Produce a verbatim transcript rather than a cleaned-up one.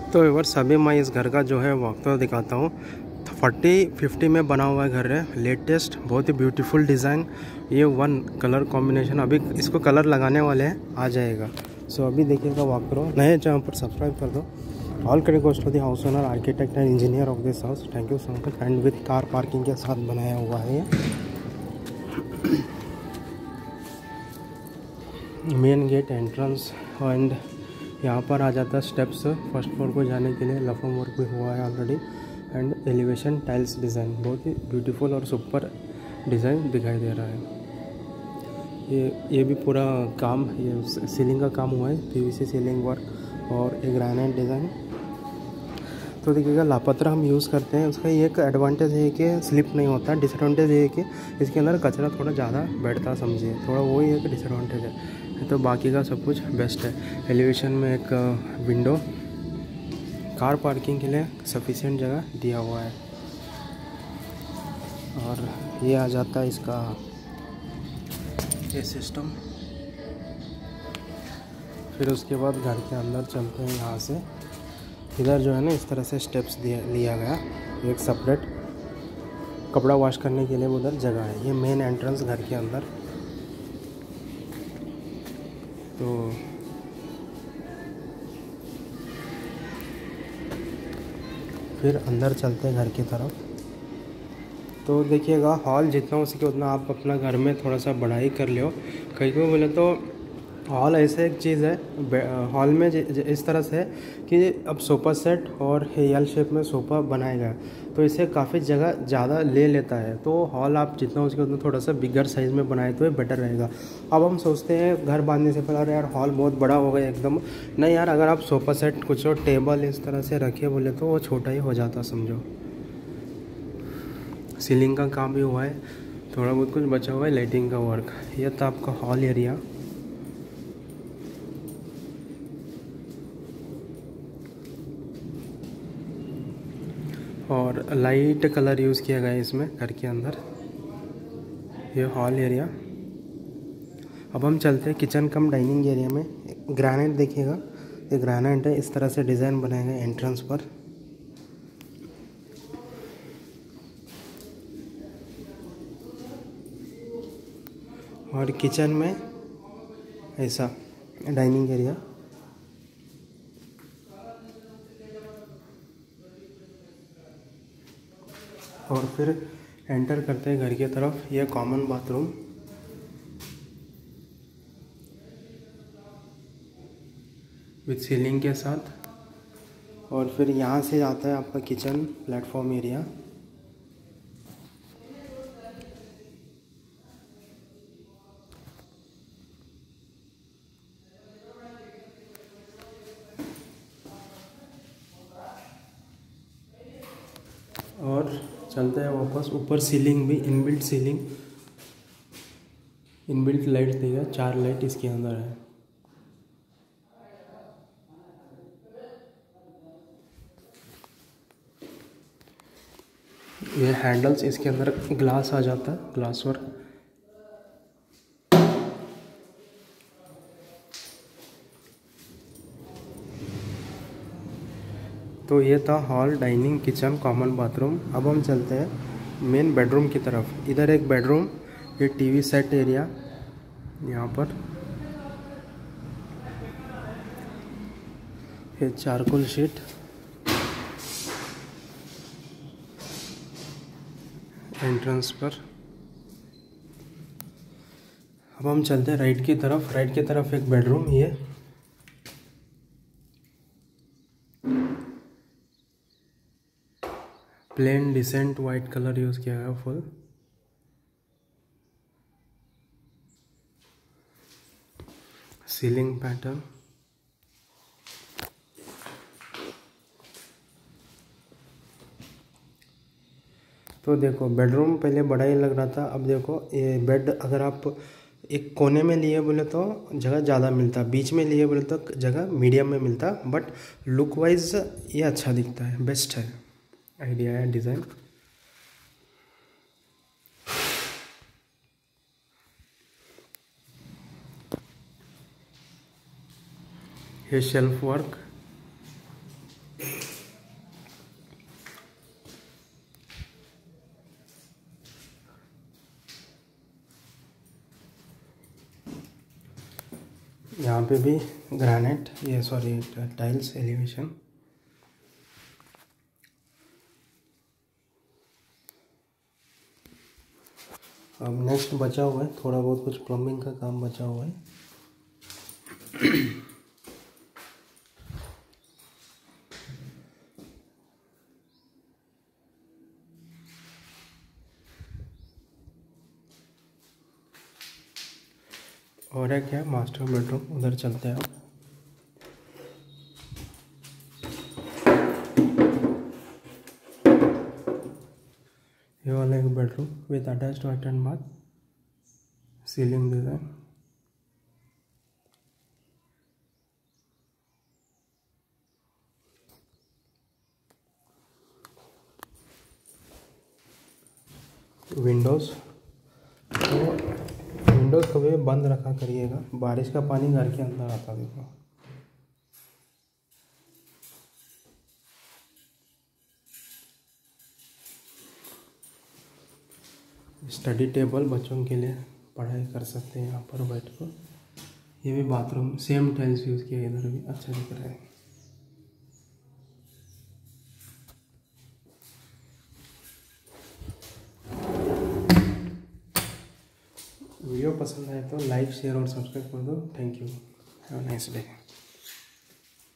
तो व्यूअर्स अभी मैं इस घर का जो है वक्त तो दिखाता हूँ। फोर्टी फिफ्टी में बना हुआ है घर है, लेटेस्ट, बहुत ही ब्यूटीफुल डिज़ाइन। ये वन कलर कॉम्बिनेशन, अभी इसको कलर लगाने वाले हैं, आ जाएगा। सो अभी देखिएगा, वॉक करो। नए चैनल पर सब्सक्राइब कर दो। All credit goes to the house owner, architect and engineer of this house. Thank you so much. And with car parking के साथ बनाया हुआ है ये। मेन गेट एंट्रेंस, एंड यहाँ पर आ जाता है स्टेप्स फर्स्ट फ्लोर को जाने के लिए। लफम वर्क भी हुआ है already. And elevation tiles design, बहुत ही ब्यूटीफुल और सुपर डिज़ाइन दिखाई दे रहा है। ये ये भी पूरा काम, ये सीलिंग का काम हुआ है, पीवीसी सीलिंग वर्क और एक ग्रेनाइट डिज़ाइन। तो देखिएगा, लापत्रा हम यूज़ करते हैं, उसका ये एक एडवांटेज है कि स्लिप नहीं होता। डिसएडवांटेज ये है कि इसके अंदर कचरा थोड़ा ज़्यादा बैठता, समझिए, थोड़ा वही एक डिसएडवांटेज है। तो बाकी का सब कुछ बेस्ट है। एलिवेशन में एक विंडो, कार पार्किंग के लिए सफिशिएंट जगह दिया हुआ है। और ये आ जाता है इसका ये सिस्टम। फिर उसके बाद घर के अंदर चलते हैं। यहाँ से इधर जो है ना, इस तरह से स्टेप्स दिया लिया गया। एक सेपरेट कपड़ा वॉश करने के लिए उधर जगह है। ये मेन एंट्रेंस घर के अंदर। तो फिर अंदर चलते हैं घर की तरफ। तो देखिएगा, हॉल जितना हो सके उतना आप अपना घर में थोड़ा सा बढ़ाई कर लो। कहीं को बोले तो हॉल ऐसे एक चीज़ है, हॉल में ज, ज, इस तरह से कि अब सोफ़ा सेट और एल शेप में सोफ़ा बनाएगा, तो इसे काफ़ी जगह ज़्यादा ले लेता है। तो हॉल आप जितना हो सके उतना थोड़ा सा बिगर साइज़ में बनाए तो ये बेटर रहेगा। अब हम सोचते हैं घर बांधने से पहले, अरे यार हॉल बहुत बड़ा हो गया एकदम। नहीं यार, अगर आप सोफ़ा सेट कुछ और टेबल इस तरह से रखे बोले तो वो छोटा ही हो जाता, समझो। सीलिंग का काम भी हुआ है, थोड़ा बहुत कुछ बचा हुआ है, लाइटिंग का वर्क। यह था आपका हॉल एरिया। और लाइट कलर यूज़ किया गया है इसमें घर के अंदर। ये हॉल एरिया। अब हम चलते हैं किचन कम डाइनिंग एरिया में। ग्रेनाइट देखिएगा, ये ग्रेनाइट है, इस तरह से डिज़ाइन बनाया गया एंट्रेंस पर। और किचन में ऐसा डाइनिंग एरिया। और फिर एंटर करते हैं घर की तरफ। यह कॉमन बाथरूम, विथ सीलिंग के साथ। और फिर यहाँ से आता है आपका किचन प्लेटफॉर्म एरिया। और चलते हैं वापस ऊपर। सीलिंग भी इनबिल्ट सीलिंग, इनबिल्ट लाइट देगा, चार लाइट इसके अंदर है। ये हैंडल्स, इसके अंदर ग्लास आ जाता है, ग्लास वर्क। तो ये था hall, dining, kitchen, common bathroom. अब हम चलते हैं मेन बेडरूम की तरफ। इधर एक बेडरूम, ये टीवी सेट एरिया यहाँ पर। ये चारकोल शीट एंट्रेंस पर। अब हम चलते हैं राइट की तरफ। राइट की तरफ एक बेडरूम, ये plain decent white colour use किया गया फुल। Ceiling pattern. तो देखो, बेडरूम पहले बड़ा ही लग रहा था, अब देखो ये बेड अगर आप एक कोने में लिए बोले तो जगह ज़्यादा मिलता, बीच में लिए बोले तो जगह मीडियम में मिलता, बट लुक वाइज ये अच्छा दिखता है, बेस्ट है, आइडिया है डिज़ाइन। ये शेल्फ वर्क, यहाँ पे भी ग्रेनाइट, ये सॉरी टाइल्स एलिवेशन। अब नेक्स्ट बचा हुआ है थोड़ा बहुत कुछ प्लम्बिंग का काम बचा हुआ है। और है क्या मास्टर बेडरूम, उधर चलते हैं आप। ये वाला एक bedroom with attached toilet and bath, ceiling design. Windows, तो विंडोज़ कभी बंद रखा करिएगा, बारिश का पानी घर के अंदर आता देखो। स्टडी टेबल, बच्चों के लिए पढ़ाई कर सकते हैं यहाँ पर बैठ कर। ये भी बाथरूम सेम टाइल्स यूज़ किया, इधर भी अच्छा दिख रहा है। वीडियो पसंद आए तो लाइक शेयर और सब्सक्राइब कर दो। Thank you, have a nice day.